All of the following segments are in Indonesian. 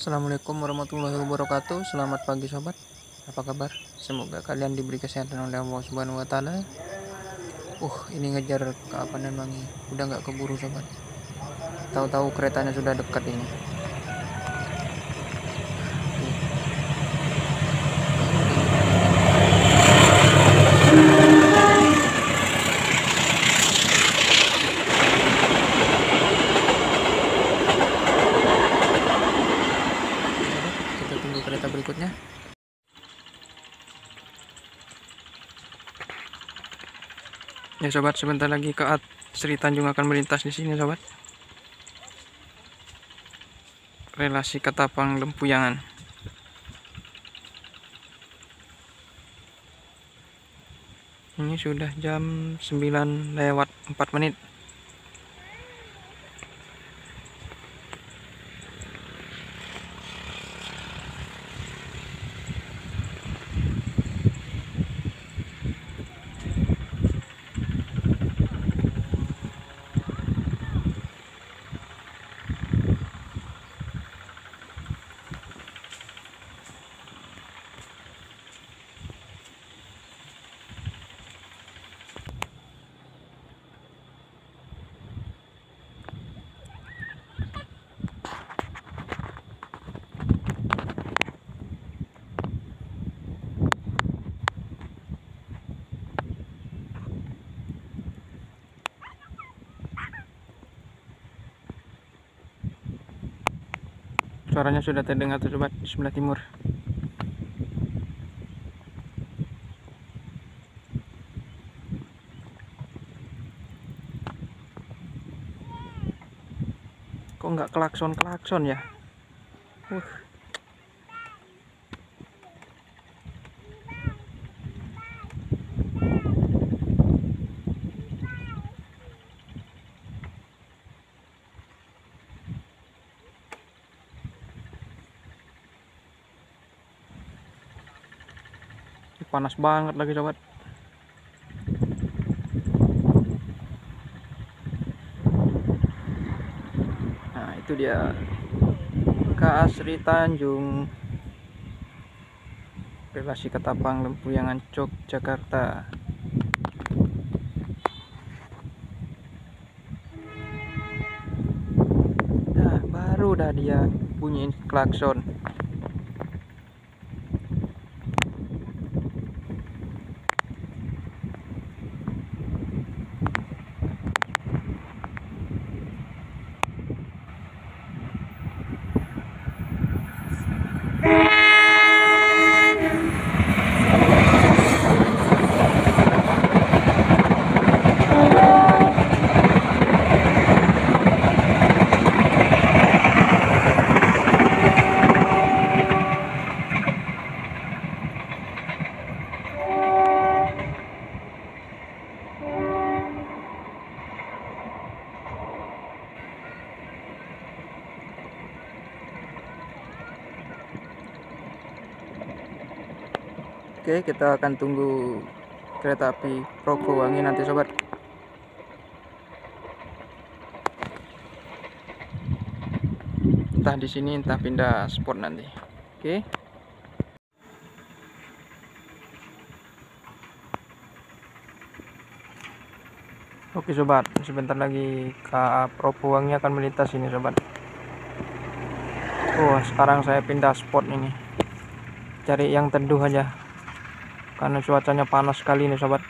Assalamualaikum warahmatullahi wabarakatuh. Selamat pagi sobat. Apa kabar? Semoga kalian diberi kesehatan oleh Allah Subhanahu wa taala. Ini ngejar ke apa namanya? Udah nggak keburu sobat. Tahu-tahu keretanya sudah dekat ini. Kita tunggu kereta berikutnya. Ya sobat, sebentar lagi KA Sri Tanjung akan melintas di sini sobat. Relasi Ketapang Lempuyangan. Ini sudah jam 9:04. Suaranya sudah terdengar tuh sobat di sebelah timur. Kok nggak klakson ya? Panas banget lagi sobat. Nah itu dia KA Sri Tanjung, relasi Ketapang Lempuyangan Yogyakarta. Nah baru dah dia bunyiin klakson. Oke, kita akan tunggu kereta api Probowangi nanti sobat. Entah di sini, entah pindah spot nanti. Oke. Oke sobat, sebentar lagi KA Probowangi akan melintas ini sobat. Sekarang saya pindah spot ini. Cari yang teduh aja. Karena cuacanya panas sekali nih sobat.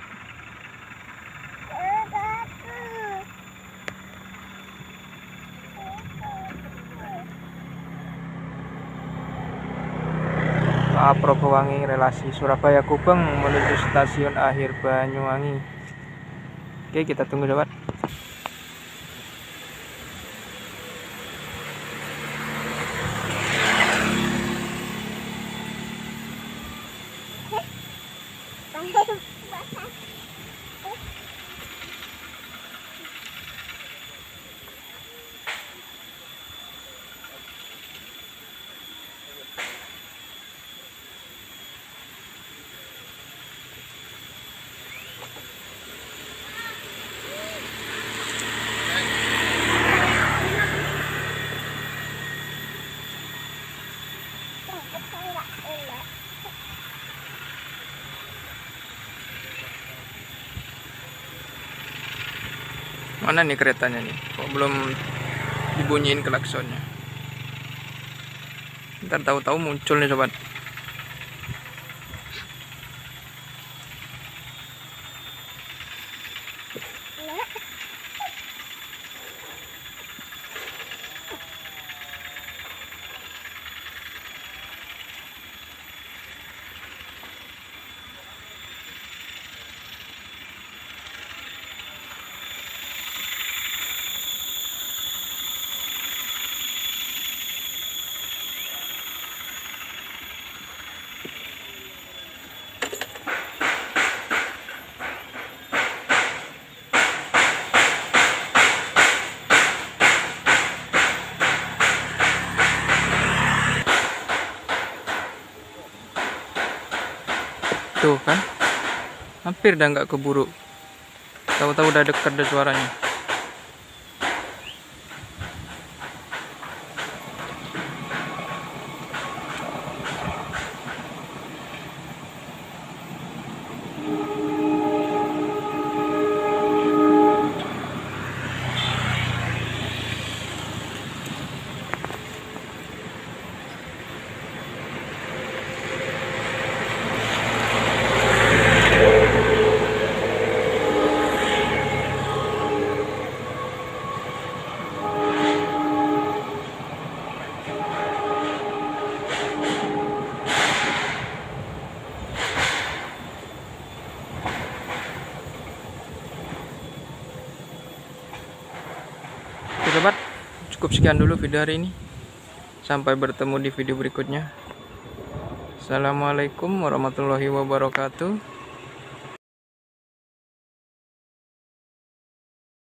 KA Probowangi relasi Surabaya Gubeng menuju stasiun akhir Banyuwangi. Oke, kita tunggu sobat. Mana nih keretanya nih? Kok belum dibunyiin klaksonnya? Ntar tahu-tahu muncul nih sobat. Tuh kan, hampir dah nggak keburu. Tahu-tahu udah dekat deh suaranya. Oke sobat, cukup sekian dulu video hari ini. Sampai bertemu di video berikutnya. Assalamualaikum warahmatullahi wabarakatuh.